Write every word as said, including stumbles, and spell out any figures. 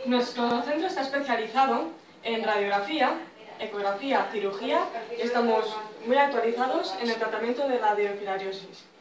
Nuestro centro está especializado en radiografía, ecografía, cirugía y estamos muy actualizados en el tratamiento de la radiofilariosis.